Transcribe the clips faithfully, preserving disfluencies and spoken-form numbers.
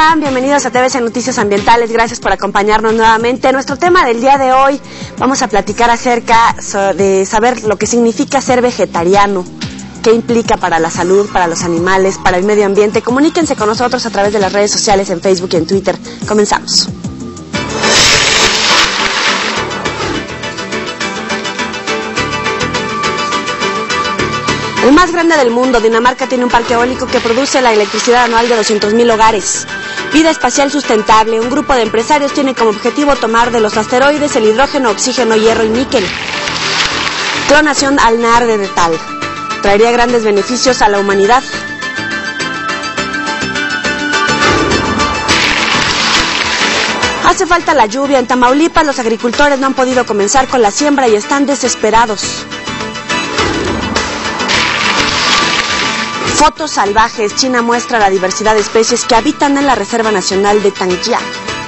están? Bienvenidos a T V C Noticias Ambientales, gracias por acompañarnos nuevamente. Nuestro tema del día de hoy, vamos a platicar acerca de saber lo que significa ser vegetariano, qué implica para la salud, para los animales, para el medio ambiente. Comuníquense con nosotros a través de las redes sociales en Facebook y en Twitter. Comenzamos. El más grande del mundo, Dinamarca tiene un parque eólico que produce la electricidad anual de doscientos mil hogares. Vida espacial sustentable, un grupo de empresarios tiene como objetivo tomar de los asteroides el hidrógeno, oxígeno, hierro y níquel. Clonación al neandertal traería grandes beneficios a la humanidad. Hace falta la lluvia. En Tamaulipas los agricultores no han podido comenzar con la siembra y están desesperados. Fotos salvajes. China muestra la diversidad de especies que habitan en la Reserva Nacional de Tangya.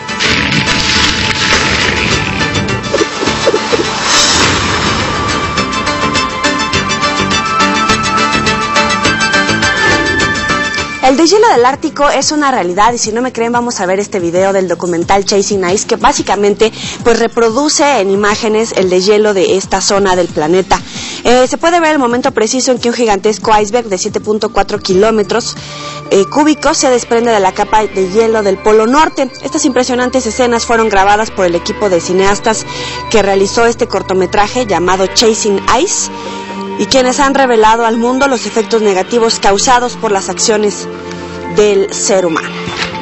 El deshielo del Ártico es una realidad y si no me creen vamos a ver este video del documental Chasing Ice que básicamente pues reproduce en imágenes el deshielo de esta zona del planeta. Eh, se puede ver el momento preciso en que un gigantesco iceberg de siete punto cuatro kilómetros eh, cúbicos se desprende de la capa de hielo del Polo Norte. Estas impresionantes escenas fueron grabadas por el equipo de cineastas que realizó este cortometraje llamado Chasing Ice, y quienes han revelado al mundo los efectos negativos causados por las acciones del ser humano.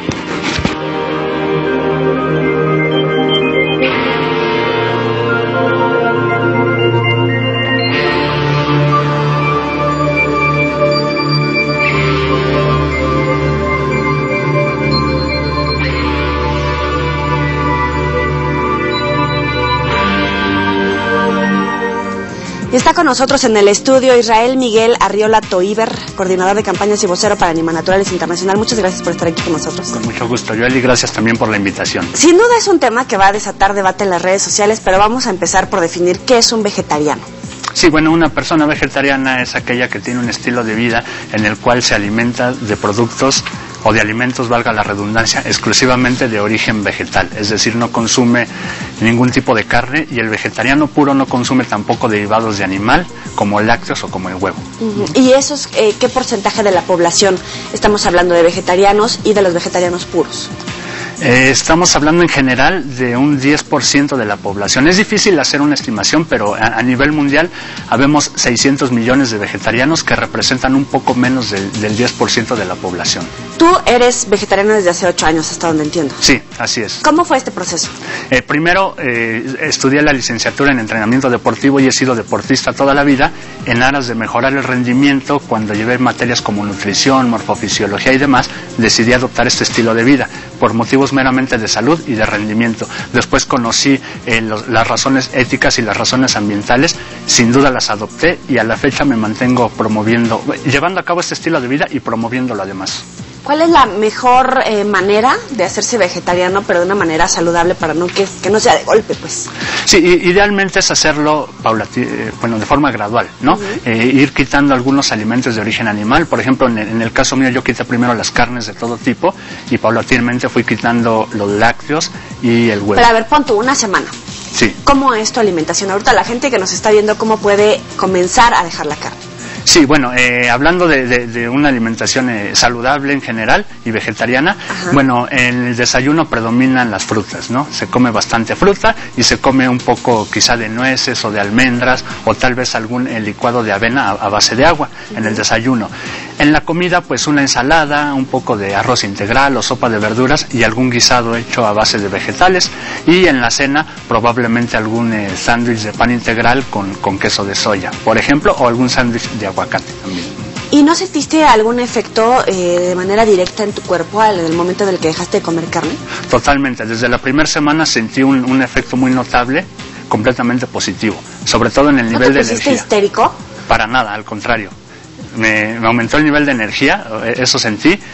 Está con nosotros en el estudio Israel Miguel Arriola Toiber, coordinador de campañas y vocero para Animanaturales Internacional. Muchas gracias por estar aquí con nosotros. Con mucho gusto, Joel, y gracias también por la invitación. Sin duda es un tema que va a desatar debate en las redes sociales, pero vamos a empezar por definir qué es un vegetariano. Sí, bueno, una persona vegetariana es aquella que tiene un estilo de vida en el cual se alimenta de productos o de alimentos, valga la redundancia, exclusivamente de origen vegetal, es decir, no consume ningún tipo de carne, y el vegetariano puro no consume tampoco derivados de animal, como lácteos o como el huevo. Uh-huh. ¿Y eso es eh, qué porcentaje de la población estamos hablando de vegetarianos y de los vegetarianos puros? Eh, estamos hablando en general de un diez por ciento de la población. Es difícil hacer una estimación, pero a, a nivel mundial habemos seiscientos millones de vegetarianos que representan un poco menos del, del diez por ciento de la población. Tú eres vegetariano desde hace ocho años, hasta donde entiendo. Sí, así es. ¿Cómo fue este proceso? Eh, primero, eh, estudié la licenciatura en entrenamiento deportivo y he sido deportista toda la vida en aras de mejorar el rendimiento. Cuando llevé materias como nutrición, morfofisiología y demás, decidí adoptar este estilo de vida por motivos meramente de salud y de rendimiento. Después conocí eh, los, las razones éticas y las razones ambientales, sin duda las adopté y a la fecha me mantengo promoviendo, llevando a cabo este estilo de vida y promoviéndolo además. ¿Cuál es la mejor eh, manera de hacerse vegetariano, pero de una manera saludable para no que, que no sea de golpe, pues? Sí, idealmente es hacerlo paulatino, eh, bueno, de forma gradual, ¿no? Uh-huh. eh, ir quitando algunos alimentos de origen animal. Por ejemplo, en el, en el caso mío, yo quité primero las carnes de todo tipo y paulatinamente fui quitando los lácteos y el huevo. Pero a ver, pon tú una semana. Sí. ¿Cómo es tu alimentación? Ahorita la gente que nos está viendo, ¿cómo puede comenzar a dejar la carne? Sí, bueno, eh, hablando de, de, de una alimentación eh, saludable en general y vegetariana, ajá, bueno, en el desayuno predominan las frutas, ¿no? Se come bastante fruta y se come un poco quizá de nueces o de almendras o tal vez algún eh, licuado de avena a, a base de agua, uh-huh, en el desayuno. En la comida, pues una ensalada, un poco de arroz integral o sopa de verduras y algún guisado hecho a base de vegetales, y en la cena probablemente algún eh, sándwich de pan integral con, con queso de soya, por ejemplo, o algún sándwich de aguacate también. ¿Y no sentiste algún efecto eh, de manera directa en tu cuerpo en el momento en el que dejaste de comer carne? Totalmente, desde la primera semana sentí un, un efecto muy notable, completamente positivo, sobre todo en el nivel de energía. ¿No te pusiste histérico? Para nada, al contrario. Me, me aumentó el nivel de energía, eso sentí,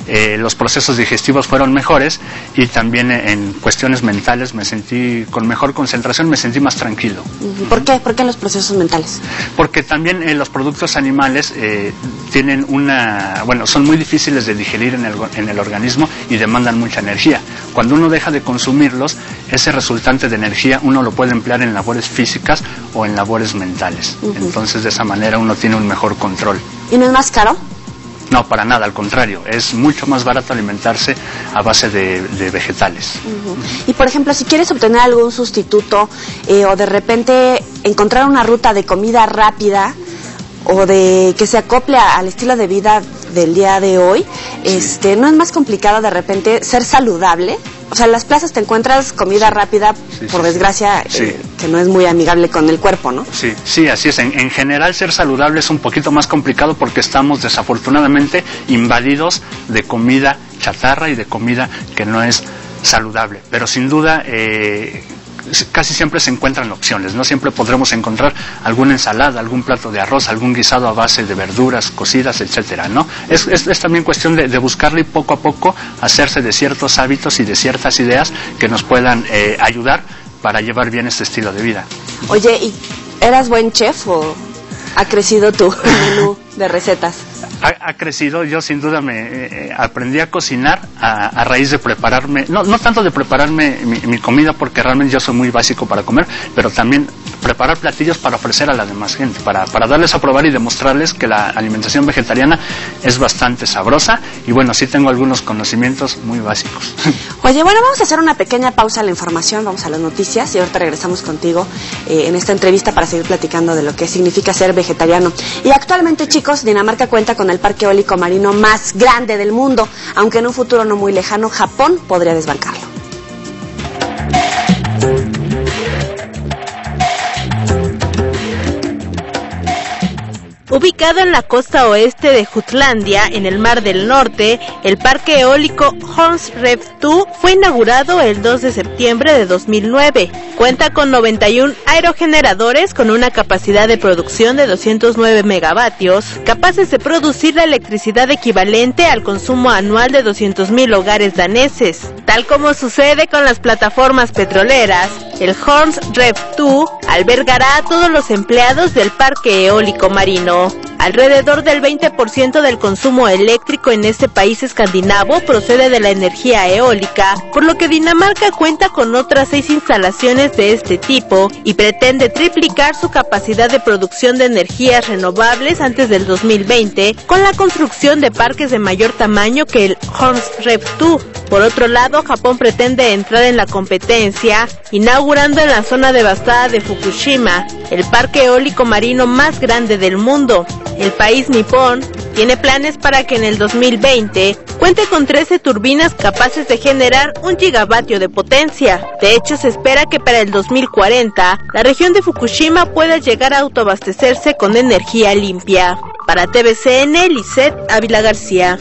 eh, los procesos digestivos fueron mejores y también en cuestiones mentales me sentí con mejor concentración, me sentí más tranquilo. ¿Por qué? ¿Por qué los procesos mentales? Porque también eh, los productos animales eh, tienen una, bueno, son muy difíciles de digerir en el, en el organismo y demandan mucha energía. Cuando uno deja de consumirlos, ese resultante de energía uno lo puede emplear en labores físicas o en labores mentales. Uh-huh. Entonces de esa manera uno tiene un mejor control. ¿Y no es más caro? No, para nada, al contrario, es mucho más barato alimentarse a base de, de vegetales. Uh-huh. Y por ejemplo, si quieres obtener algún sustituto eh, o de repente encontrar una ruta de comida rápida o de que se acople al estilo de vida del día de hoy, sí. este, ¿no es más complicado de repente ser saludable? O sea, en las plazas te encuentras comida rápida, sí, por sí, desgracia, sí. Eh, que no es muy amigable con el cuerpo, ¿no? Sí, sí, así es. En, en general, ser saludable es un poquito más complicado porque estamos desafortunadamente invadidos de comida chatarra y de comida que no es saludable. Pero sin duda, eh, casi siempre se encuentran opciones, ¿no? Siempre podremos encontrar alguna ensalada, algún plato de arroz, algún guisado a base de verduras cocidas, etcétera, ¿no? Es, es, es también cuestión de, de buscarle y poco a poco hacerse de ciertos hábitos y de ciertas ideas que nos puedan eh, ayudar para llevar bien este estilo de vida. Oye, ¿y eras buen chef o ha crecido tu menú de recetas? Ha, ha crecido, yo sin duda me eh, aprendí a cocinar a, a raíz de prepararme, no, no tanto de prepararme mi, mi comida porque realmente yo soy muy básico para comer, pero también preparar platillos para ofrecer a la demás gente, para, para darles a probar y demostrarles que la alimentación vegetariana es bastante sabrosa y bueno, sí tengo algunos conocimientos muy básicos. Oye, bueno, vamos a hacer una pequeña pausa en la información, vamos a las noticias y ahorita regresamos contigo eh, en esta entrevista para seguir platicando de lo que significa ser vegetariano. Y actualmente, chicos, Dinamarca cuenta con el parque eólico marino más grande del mundo, aunque en un futuro no muy lejano, Japón podría desbancarlo. Ubicado en la costa oeste de Jutlandia, en el Mar del Norte, el parque eólico Horns Rev dos fue inaugurado el dos de septiembre de dos mil nueve. Cuenta con noventa y uno aerogeneradores con una capacidad de producción de doscientos nueve megavatios, capaces de producir la electricidad equivalente al consumo anual de doscientos mil hogares daneses. Tal como sucede con las plataformas petroleras, el Horns Rev dos albergará a todos los empleados del parque eólico marino. Alrededor del veinte por ciento del consumo eléctrico en este país escandinavo procede de la energía eólica, por lo que Dinamarca cuenta con otras seis instalaciones de este tipo y pretende triplicar su capacidad de producción de energías renovables antes del dos mil veinte con la construcción de parques de mayor tamaño que el Horns Rev dos. Por otro lado, Japón pretende entrar en la competencia, inaugurando en la zona devastada de Fukushima el parque eólico marino más grande del mundo. El país nipón tiene planes para que en el dos mil veinte cuente con trece turbinas capaces de generar un gigavatio de potencia. De hecho, se espera que para el dos mil cuarenta la región de Fukushima pueda llegar a autoabastecerse con energía limpia. Para T V C N, Lisette Ávila García.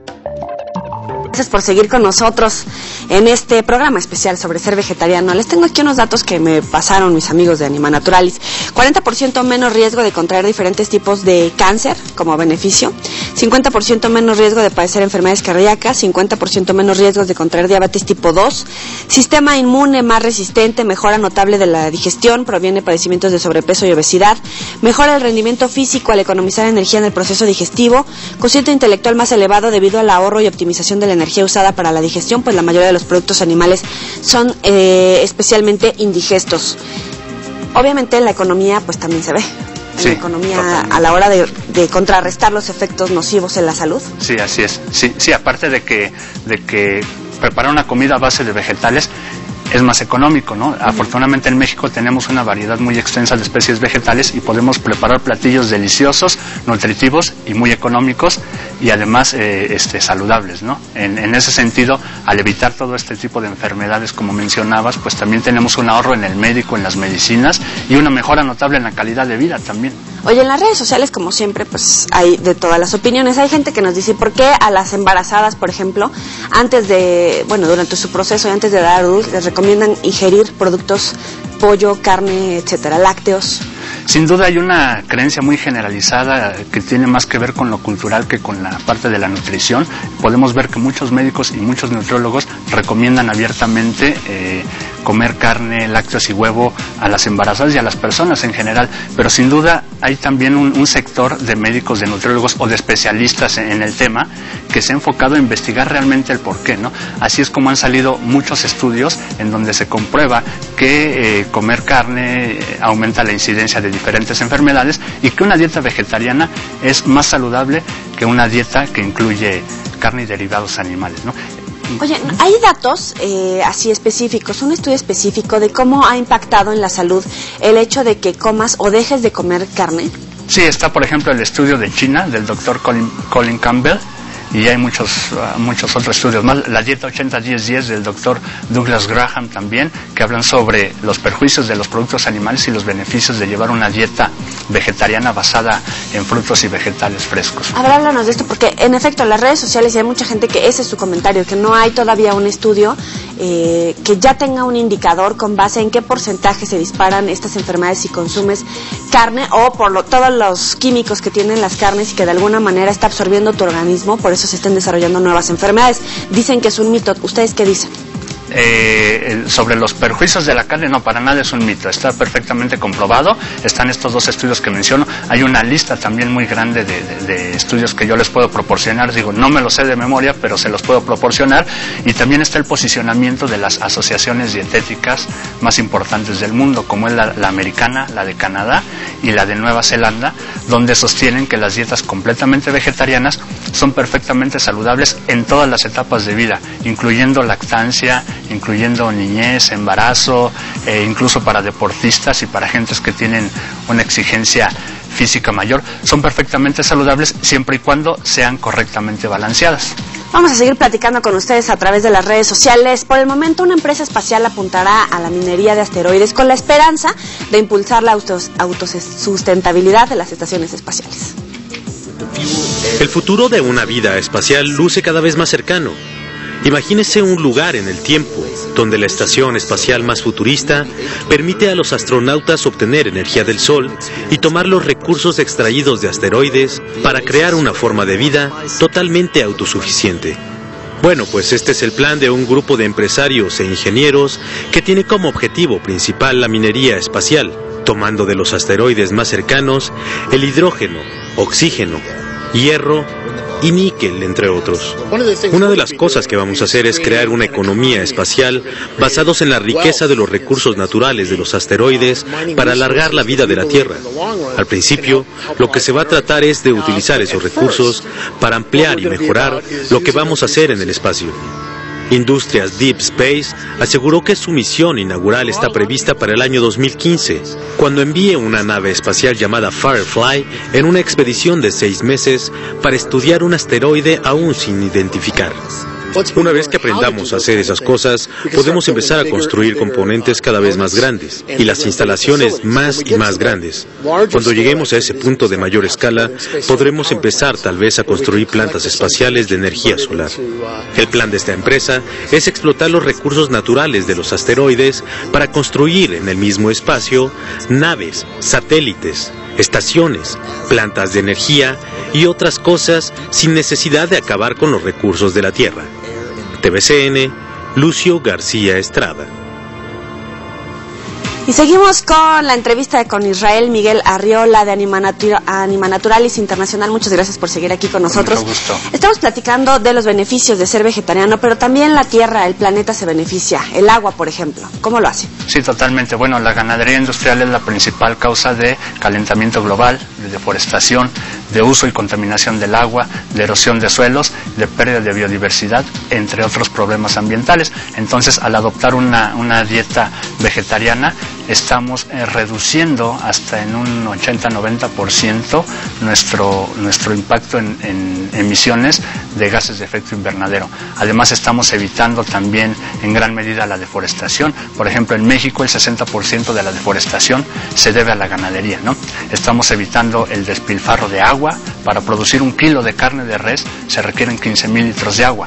Gracias por seguir con nosotros en este programa especial sobre ser vegetariano. Les tengo aquí unos datos que me pasaron mis amigos de Anima Naturalis. cuarenta por ciento menos riesgo de contraer diferentes tipos de cáncer como beneficio, cincuenta por ciento menos riesgo de padecer enfermedades cardíacas, cincuenta por ciento menos riesgos de contraer diabetes tipo dos, sistema inmune más resistente, mejora notable de la digestión, previene padecimientos de sobrepeso y obesidad, mejora el rendimiento físico al economizar energía en el proceso digestivo, cociente intelectual más elevado debido al ahorro y optimización de la energía usada para la digestión, pues la mayoría de los productos animales son eh, especialmente indigestos. Obviamente en la economía pues también se ve. En sí, la economía totalmente. A la hora de, de contrarrestar los efectos nocivos en la salud. Sí, así es. Sí, sí, aparte de que, de que preparar una comida a base de vegetales es más económico, ¿no? Uh-huh. Afortunadamente en México tenemos una variedad muy extensa de especies vegetales y podemos preparar platillos deliciosos, nutritivos y muy económicos y además eh, este, saludables, ¿no? En, en ese sentido, al evitar todo este tipo de enfermedades, como mencionabas, pues también tenemos un ahorro en el médico, en las medicinas y una mejora notable en la calidad de vida también. Oye, en las redes sociales, como siempre, pues hay de todas las opiniones. Hay gente que nos dice, ¿por qué a las embarazadas, por ejemplo, antes de, bueno, durante su proceso y antes de dar a luz, les recomiendan ingerir productos, pollo, carne, etcétera, lácteos? Sin duda hay una creencia muy generalizada que tiene más que ver con lo cultural que con la parte de la nutrición. Podemos ver que muchos médicos y muchos nutriólogos recomiendan abiertamente eh, comer carne, lácteos y huevo a las embarazadas y a las personas en general, pero sin duda hay también un, un sector de médicos, de nutriólogos o de especialistas en, en el tema que se ha enfocado a investigar realmente el porqué, ¿no? Así es como han salido muchos estudios en donde se comprueba que eh, comer carne eh, aumenta la incidencia de diferentes enfermedades y que una dieta vegetariana es más saludable que una dieta que incluye carne y derivados animales, ¿no? Oye, ¿hay datos eh, así específicos, un estudio específico de cómo ha impactado en la salud el hecho de que comas o dejes de comer carne? Sí, está por ejemplo el estudio de China del doctor Colin, Colin Campbell, y hay muchos uh, muchos otros estudios más. La dieta ochenta diez diez del doctor Douglas Graham también, que hablan sobre los perjuicios de los productos animales y los beneficios de llevar una dieta vegetariana basada en frutos y vegetales frescos. A ver, háblanos de esto, porque en efecto en las redes sociales hay mucha gente que ese es su comentario, que no hay todavía un estudio eh, que ya tenga un indicador con base en qué porcentaje se disparan estas enfermedades si consumes carne o por lo, todos los químicos que tienen las carnes y que de alguna manera está absorbiendo tu organismo, por eso se estén desarrollando nuevas enfermedades. Dicen que es un mito. ¿Ustedes qué dicen? Eh, sobre los perjuicios de la carne, no, para nada es un mito, está perfectamente comprobado. Están estos dos estudios que menciono, hay una lista también muy grande de, de, de estudios que yo les puedo proporcionar, digo, no me los sé de memoria, pero se los puedo proporcionar, y también está el posicionamiento de las asociaciones dietéticas más importantes del mundo, como es la, la americana, la de Canadá y la de Nueva Zelanda, donde sostienen que las dietas completamente vegetarianas son perfectamente saludables en todas las etapas de vida, incluyendo lactancia, incluyendo niñez, embarazo, eh, incluso para deportistas y para gentes que tienen una exigencia física mayor, son perfectamente saludables siempre y cuando sean correctamente balanceadas. Vamos a seguir platicando con ustedes a través de las redes sociales. Por el momento, una empresa espacial apuntará a la minería de asteroides con la esperanza de impulsar la autos, autosustentabilidad de las estaciones espaciales. El futuro de una vida espacial luce cada vez más cercano. Imagínese un lugar en el tiempo donde la estación espacial más futurista permite a los astronautas obtener energía del Sol y tomar los recursos extraídos de asteroides para crear una forma de vida totalmente autosuficiente. Bueno, pues este es el plan de un grupo de empresarios e ingenieros que tiene como objetivo principal la minería espacial, tomando de los asteroides más cercanos el hidrógeno, oxígeno, hierro y níquel, entre otros. Una de las cosas que vamos a hacer es crear una economía espacial basados en la riqueza de los recursos naturales de los asteroides para alargar la vida de la Tierra. Al principio, lo que se va a tratar es de utilizar esos recursos para ampliar y mejorar lo que vamos a hacer en el espacio. Industrias Deep Space aseguró que su misión inaugural está prevista para el año dos mil quince, cuando envíe una nave espacial llamada Firefly en una expedición de seis meses para estudiar un asteroide aún sin identificar. Una vez que aprendamos a hacer esas cosas, podemos empezar a construir componentes cada vez más grandes y las instalaciones más y más grandes. Cuando lleguemos a ese punto de mayor escala, podremos empezar tal vez a construir plantas espaciales de energía solar. El plan de esta empresa es explotar los recursos naturales de los asteroides para construir en el mismo espacio naves, satélites, estaciones, plantas de energía y otras cosas sin necesidad de acabar con los recursos de la Tierra. T V C N, Lucio García Estrada. Y seguimos con la entrevista con Israel Miguel Arriola de Anima, Natura, Anima Naturalis Internacional. Muchas gracias por seguir aquí con nosotros. Con mucho gusto. Estamos platicando de los beneficios de ser vegetariano, pero también la tierra, el planeta se beneficia. El agua, por ejemplo. ¿Cómo lo hace? Sí, totalmente. Bueno, la ganadería industrial es la principal causa de calentamiento global, de deforestación, de uso y contaminación del agua, de erosión de suelos, de pérdida de biodiversidad, entre otros problemas ambientales. Entonces, al adoptar una, una dieta vegetariana, estamos eh, reduciendo hasta en un ochenta a noventa por ciento nuestro, nuestro impacto en, en emisiones de gases de efecto invernadero. Además, estamos evitando también en gran medida la deforestación. Por ejemplo, en México el sesenta por ciento de la deforestación se debe a la ganadería, ¿no? Estamos evitando el despilfarro de agua. Para producir un kilo de carne de res se requieren quince mil litros de agua.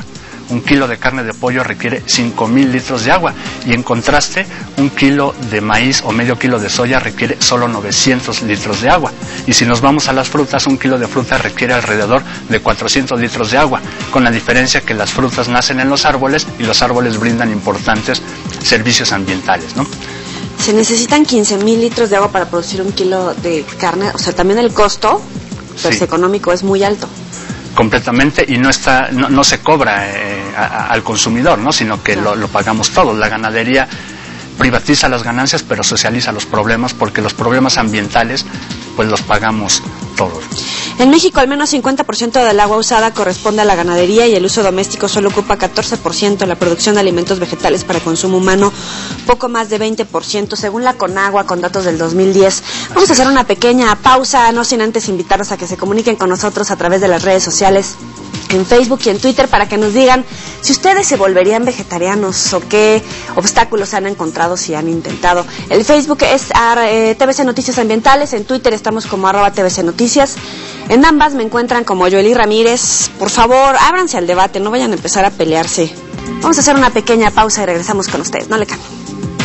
un kilo de carne de pollo requiere cinco mil litros de agua, y en contraste, un kilo de maíz o medio kilo de soya requiere solo novecientos litros de agua. Y si nos vamos a las frutas, un kilo de fruta requiere alrededor de cuatrocientos litros de agua, con la diferencia que las frutas nacen en los árboles y los árboles brindan importantes servicios ambientales, ¿no? Se necesitan quince mil litros de agua para producir un kilo de carne, o sea, también el costo pues, sí. económico es muy alto. Completamente, y no está, no, no se cobra eh, a, a, al consumidor, ¿no? Sino que claro. lo, lo pagamos todos. La ganadería privatiza las ganancias, pero socializa los problemas, porque los problemas ambientales pues los pagamos todos. En México, al menos cincuenta por ciento del agua usada corresponde a la ganadería, y el uso doméstico solo ocupa catorce por ciento, la producción de alimentos vegetales para consumo humano poco más de veinte por ciento, según la Conagua, con datos del dos mil diez. Vamos a hacer una pequeña pausa, no sin antes invitarlos a que se comuniquen con nosotros a través de las redes sociales, en Facebook y en Twitter, para que nos digan si ustedes se volverían vegetarianos o qué obstáculos han encontrado si han intentado. El Facebook es eh, T V C Noticias Ambientales, en Twitter estamos como arroba T V C Noticias. En ambas me encuentran como Joely Ramírez. Por favor, ábranse al debate, no vayan a empezar a pelearse. Vamos a hacer una pequeña pausa y regresamos con ustedes, no le cambien.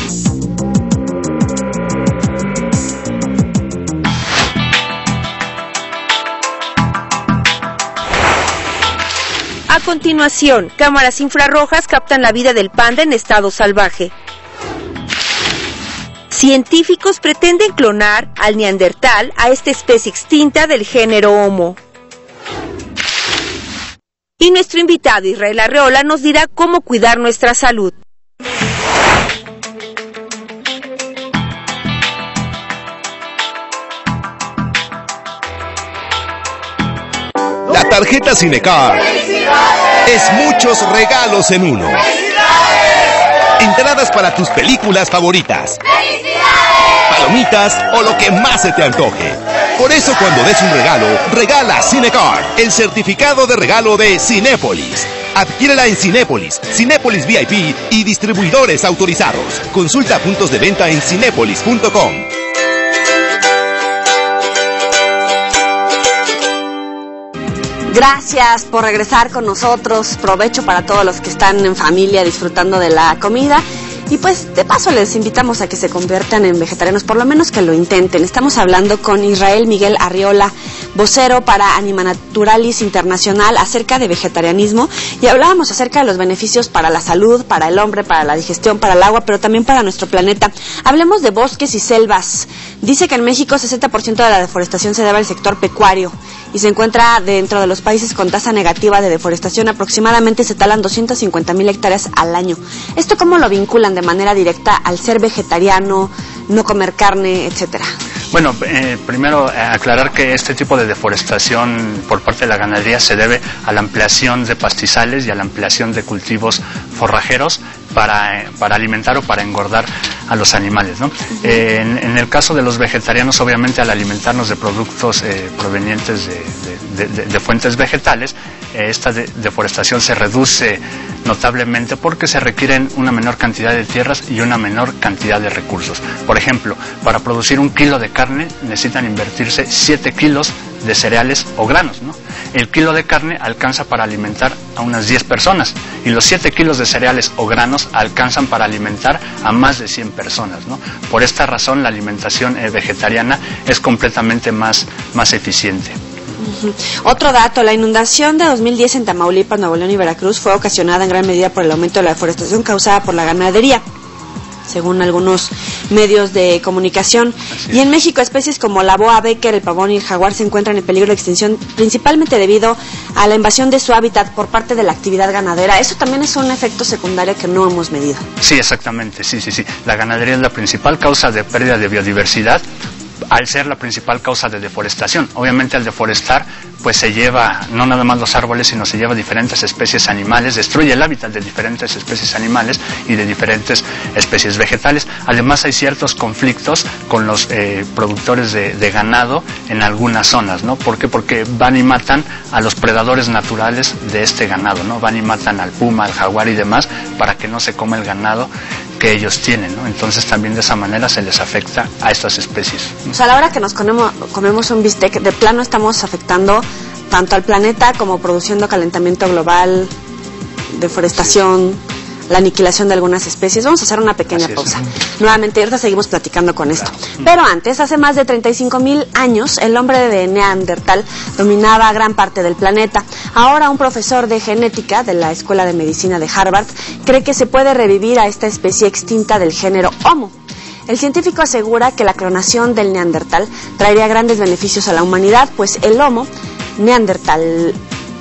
A continuación, cámaras infrarrojas captan la vida del panda en estado salvaje. Científicos pretenden clonar al neandertal, a esta especie extinta del género Homo. Y nuestro invitado Israel Arreola nos dirá cómo cuidar nuestra salud. La tarjeta Cinecard es muchos regalos en uno. Entradas para tus películas favoritas, palomitas o lo que más se te antoje. Por eso, cuando des un regalo, regala Cinecard, el certificado de regalo de Cinépolis. Adquiérela en Cinépolis, Cinépolis V I P y distribuidores autorizados. Consulta puntos de venta en cinépolis punto com. Gracias por regresar con nosotros. Provecho para todos los que están en familia disfrutando de la comida. Y pues de paso les invitamos a que se conviertan en vegetarianos, por lo menos que lo intenten. Estamos hablando con Israel Miguel Arreola, vocero para Anima Naturalis Internacional, acerca de vegetarianismo, y hablábamos acerca de los beneficios para la salud, para el hombre, para la digestión, para el agua, pero también para nuestro planeta. Hablemos de bosques y selvas. Dice que en México sesenta por ciento de la deforestación se debe al sector pecuario y se encuentra dentro de los países con tasa negativa de deforestación. Aproximadamente se talan doscientas cincuenta mil hectáreas al año. ¿Esto cómo lo vinculan de manera directa al ser vegetariano, no comer carne, etcétera? Bueno, eh, primero eh, aclarar que este tipo de deforestación por parte de la ganadería se debe a la ampliación de pastizales y a la ampliación de cultivos forrajeros para, eh, para alimentar o para engordar a los animales, ¿no? Uh-huh. eh, en, en el caso de los vegetarianos, obviamente al alimentarnos de productos eh, provenientes de, de, de, de fuentes vegetales, eh, esta de, deforestación se reduce notablemente porque se requieren una menor cantidad de tierras y una menor cantidad de recursos. Por ejemplo, para producir un kilo de carne necesitan invertirse siete kilos de cereales o granos, ¿no? El kilo de carne alcanza para alimentar a unas diez personas y los siete kilos de cereales o granos alcanzan para alimentar a más de cien personas, ¿no? Por esta razón la alimentación eh, vegetariana es completamente más, más eficiente. Uh-huh. Otro dato, la inundación de dos mil diez en Tamaulipas, Nuevo León y Veracruz fue ocasionada en gran medida por el aumento de la deforestación causada por la ganadería, según algunos medios de comunicación. Y en México, especies como la boa becker, el pavón y el jaguar se encuentran en peligro de extinción, principalmente debido a la invasión de su hábitat por parte de la actividad ganadera. Eso también es un efecto secundario que no hemos medido. Sí, exactamente, sí, sí, sí. La ganadería es la principal causa de pérdida de biodiversidad, al ser la principal causa de deforestación. Obviamente al deforestar pues se lleva no nada más los árboles, sino se lleva diferentes especies animales, destruye el hábitat de diferentes especies animales y de diferentes especies vegetales. Además hay ciertos conflictos con los eh, productores de, de ganado en algunas zonas, ¿no? ¿Por qué? Porque van y matan a los predadores naturales de este ganado, ¿no? Van y matan al puma, al jaguar y demás para que no se coma el ganado que ellos tienen, ¿no? Entonces también de esa manera se les afecta a estas especies. O sea, a la hora que nos comemos, comemos un bistec, de plano estamos afectando tanto al planeta como produciendo calentamiento global, deforestación, la aniquilación de algunas especies. Vamos a hacer una pequeña pausa. Nuevamente, ahorita seguimos platicando con esto. Pero antes, hace más de treinta y cinco mil años, el hombre de Neandertal dominaba gran parte del planeta. Ahora, un profesor de genética de la Escuela de Medicina de Harvard cree que se puede revivir a esta especie extinta del género Homo. El científico asegura que la clonación del Neandertal traería grandes beneficios a la humanidad, pues el Homo neanderthalensis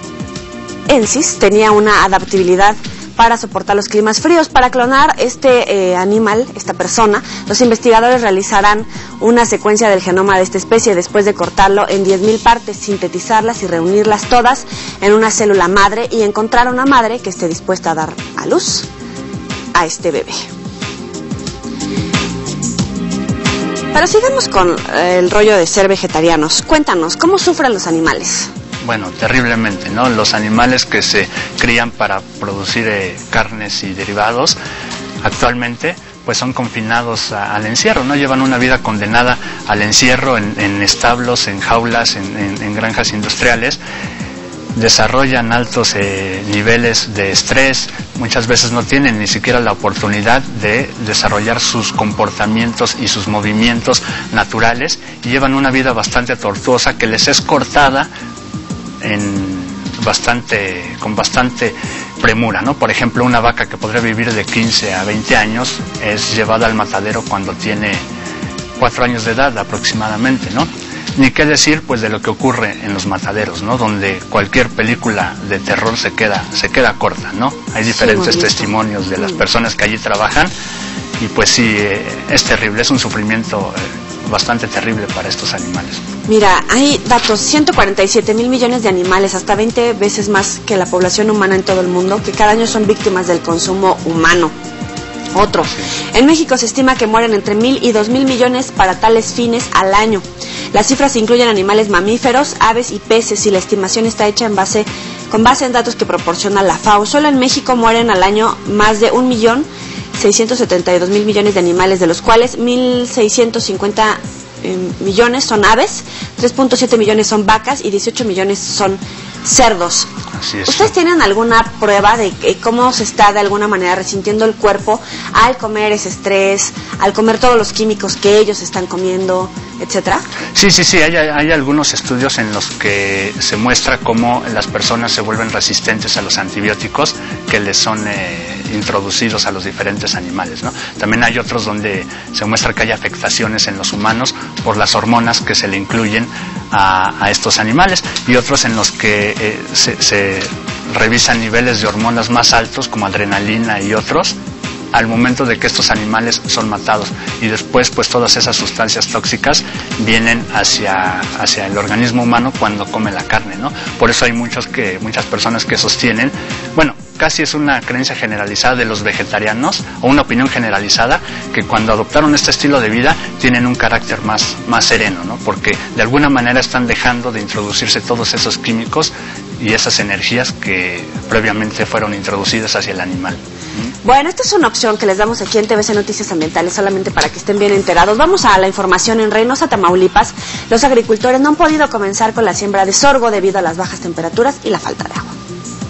tenía una adaptabilidad para soportar los climas fríos. Para clonar este eh, animal, esta persona, los investigadores realizarán una secuencia del genoma de esta especie después de cortarlo en diez mil partes, sintetizarlas y reunirlas todas en una célula madre y encontrar una madre que esté dispuesta a dar a luz a este bebé. Pero sigamos con eh, el rollo de ser vegetarianos. Cuéntanos, ¿cómo sufren los animales? Bueno, terriblemente, ¿no? Los animales que se crían para producir eh, carnes y derivados actualmente pues son confinados a, al encierro, ¿no? Llevan una vida condenada al encierro en, en establos, en jaulas, en, en, en granjas industriales. Desarrollan altos eh, niveles de estrés, muchas veces no tienen ni siquiera la oportunidad de desarrollar sus comportamientos y sus movimientos naturales y llevan una vida bastante tortuosa que les es cortada en bastante, con bastante premura, ¿no? Por ejemplo, una vaca que podría vivir de quince a veinte años es llevada al matadero cuando tiene cuatro años de edad aproximadamente, ¿no? Ni qué decir pues de lo que ocurre en los mataderos, ¿no? Donde cualquier película de terror se queda, se queda corta, ¿no? Hay diferentes sí, testimonios de las personas que allí trabajan y pues sí, eh, es terrible, es un sufrimiento eh, bastante terrible para estos animales. Mira, hay datos, ciento cuarenta y siete mil millones de animales, hasta veinte veces más que la población humana en todo el mundo, que cada año son víctimas del consumo humano. Otro, en México se estima que mueren entre mil y dos mil millones para tales fines al año. Las cifras incluyen animales mamíferos, aves y peces y la estimación está hecha en base, con base en datos que proporciona la F A O. Solo en México mueren al año más de un millón seiscientos setenta y dos mil millones de animales, de los cuales mil seiscientos cincuenta eh, millones son aves, tres punto siete millones son vacas y dieciocho millones son cerdos. Así es. ¿Ustedes tienen alguna prueba de cómo se está de alguna manera resintiendo el cuerpo al comer ese estrés, al comer todos los químicos que ellos están comiendo, etcétera? Sí, sí, sí, hay, hay algunos estudios en los que se muestra cómo las personas se vuelven resistentes a los antibióticos que les son eh, introducidos a los diferentes animales, ¿no? También hay otros donde se muestra que hay afectaciones en los humanos por las hormonas que se le incluyen a, a estos animales y otros en los que eh, se, se revisan niveles de hormonas más altos como adrenalina y otros al momento de que estos animales son matados y después pues todas esas sustancias tóxicas vienen hacia, hacia el organismo humano cuando come la carne, ¿no? Por eso hay muchos que, muchas personas que sostienen, bueno, casi es una creencia generalizada de los vegetarianos o una opinión generalizada que cuando adoptaron este estilo de vida tienen un carácter más, más sereno, ¿no? Porque de alguna manera están dejando de introducirse todos esos químicos y esas energías que previamente fueron introducidas hacia el animal. Bueno, esta es una opción que les damos aquí en T V C Noticias Ambientales solamente para que estén bien enterados. Vamos a la información. En Reynosa, Tamaulipas, los agricultores no han podido comenzar con la siembra de sorgo debido a las bajas temperaturas y la falta de agua.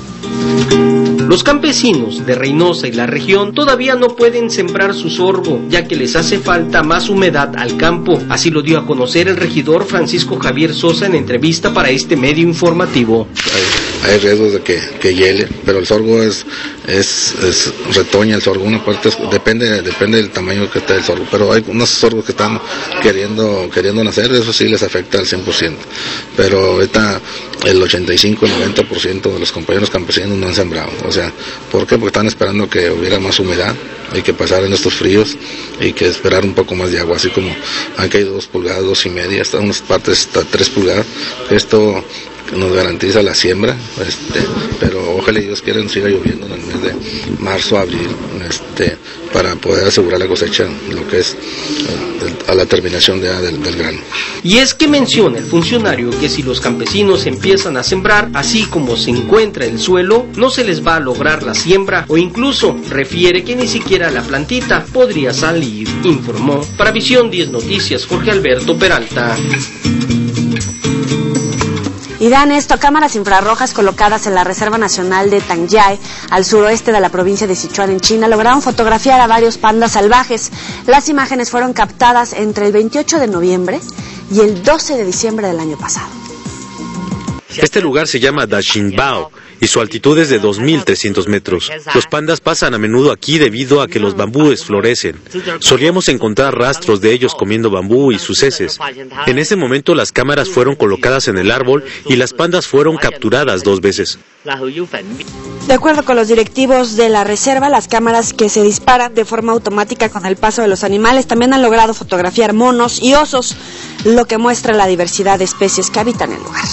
Los campesinos de Reynosa y la región todavía no pueden sembrar su sorgo, ya que les hace falta más humedad al campo. Así lo dio a conocer el regidor Francisco Javier Sosa en entrevista para este medio informativo. Hay, hay riesgos de que, que hiele, pero el sorgo es, es, es retoña el sorgo. Una parte es, depende, depende del tamaño que esté el sorgo, pero hay unos sorgos que están queriendo, queriendo nacer, eso sí les afecta al cien por ciento. Pero ahorita el ochenta y cinco, noventa por ciento de los compañeros campesinos no han sembrado. O sea, ¿por qué? Porque están esperando que hubiera más humedad y que pasaran estos fríos y que esperar un poco más de agua, así como han caído dos pulgadas, dos y media, hasta unas partes hasta tres pulgadas. Esto nos garantiza la siembra, este, pero ojalá Dios quiera nos siga lloviendo en el mes de marzo, abril, este, para poder asegurar la cosecha, lo que es eh, a la terminación de, del, del grano. Y es que menciona el funcionario que si los campesinos empiezan a sembrar así como se encuentra el suelo, no se les va a lograr la siembra, o incluso refiere que ni siquiera la plantita podría salir, informó para Visión diez Noticias Jorge Alberto Peralta. Y dan esto, cámaras infrarrojas colocadas en la Reserva Nacional de Tangyai, al suroeste de la provincia de Sichuan en China, lograron fotografiar a varios pandas salvajes. Las imágenes fueron captadas entre el veintiocho de noviembre y el doce de diciembre del año pasado. Este lugar se llama Daxinbao y su altitud es de dos mil trescientos metros. Los pandas pasan a menudo aquí debido a que los bambúes florecen. Solíamos encontrar rastros de ellos comiendo bambú y sus heces. En ese momento las cámaras fueron colocadas en el árbol y las pandas fueron capturadas dos veces. De acuerdo con los directivos de la reserva, las cámaras que se disparan de forma automática con el paso de los animales también han logrado fotografiar monos y osos, lo que muestra la diversidad de especies que habitan el lugar.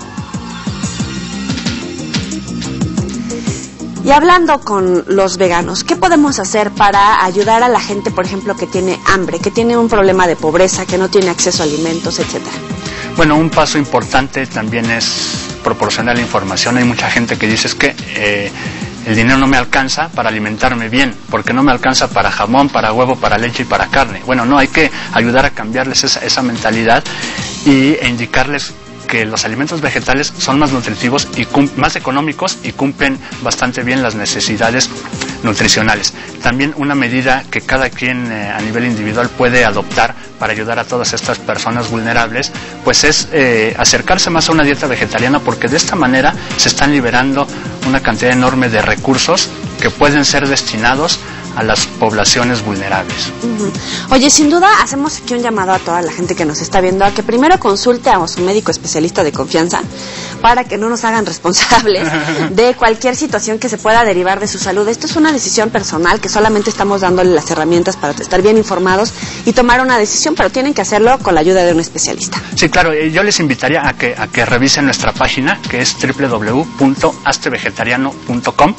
Y hablando con los veganos, ¿qué podemos hacer para ayudar a la gente, por ejemplo, que tiene hambre, que tiene un problema de pobreza, que no tiene acceso a alimentos, etcétera? Bueno, un paso importante también es proporcionar la información. Hay mucha gente que dice es que eh, el dinero no me alcanza para alimentarme bien, porque no me alcanza para jamón, para huevo, para leche y para carne. Bueno, no, hay que ayudar a cambiarles esa, esa mentalidad y, e indicarles que los alimentos vegetales son más nutritivos y más económicos y cumplen bastante bien las necesidades nutricionales. También una medida que cada quien eh, a nivel individual puede adoptar para ayudar a todas estas personas vulnerables, pues es eh, acercarse más a una dieta vegetariana, porque de esta manera se están liberando una cantidad enorme de recursos que pueden ser destinados a las poblaciones vulnerables. Uh-huh. Oye, sin duda hacemos aquí un llamado a toda la gente que nos está viendo a que primero consulte a su médico especialista de confianza para que no nos hagan responsables de cualquier situación que se pueda derivar de su salud. Esto es una decisión personal que solamente estamos dándole las herramientas para estar bien informados y tomar una decisión, pero tienen que hacerlo con la ayuda de un especialista. Sí, claro, yo les invitaría a que, a que revisen nuestra página, que es doble u doble u doble u punto hazte vegetariano punto com.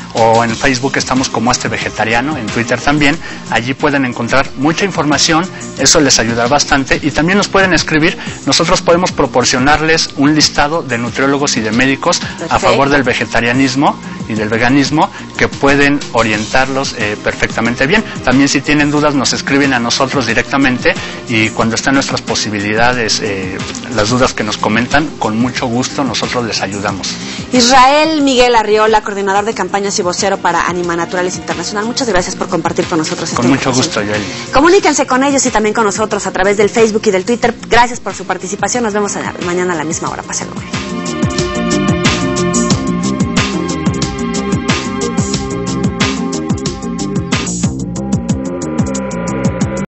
O en Facebook estamos como Hazte Vegetariano, en Twitter también. Allí pueden encontrar mucha información, eso les ayudará bastante. Y también nos pueden escribir, nosotros podemos proporcionarles un listado de nutriólogos y de médicos Perfecto. A favor del vegetarianismo y del veganismo, que pueden orientarlos eh, perfectamente bien. También, si tienen dudas, nos escriben a nosotros directamente, y cuando estén nuestras posibilidades, eh, las dudas que nos comentan, con mucho gusto nosotros les ayudamos. Israel Miguel Arriola, coordinador de campañas y vocero para Anima Naturales Internacional, muchas gracias por compartir con nosotros. Con mucho gusto, Yoeli. Comuníquense con ellos y también con nosotros a través del Facebook y del Twitter. Gracias por su participación. Nos vemos mañana a la misma hora. Pásenlo bien.